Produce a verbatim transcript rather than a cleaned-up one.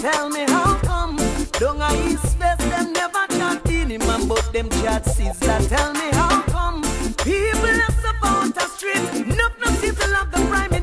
tell me how come. Don't I east west, them never chat in him, and but them chat sister. Tell me how come. People are about the street, not no city love the prime.